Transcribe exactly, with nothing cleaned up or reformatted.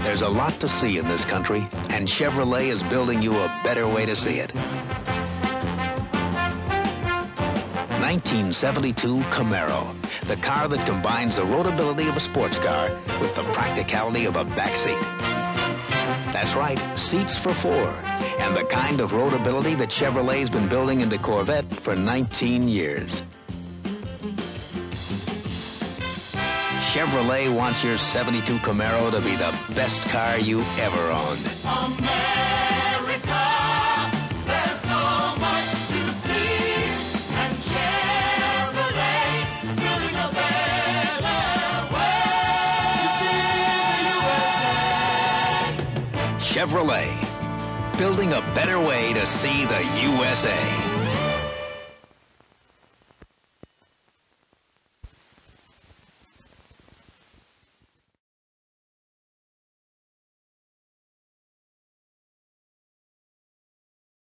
There's a lot to see in this country, and Chevrolet is building you a better way to see it. nineteen seventy-two Camaro, the car that combines the roadability of a sports car with the practicality of a backseat. That's right, seats for four, and the kind of roadability that Chevrolet's been building into Corvette for nineteen years. Chevrolet wants your seventy-two Camaro to be the best car you ever owned. America, there's so much to see, and Chevrolet's building a better way to see U S A. Chevrolet, building a better way to see the U S A.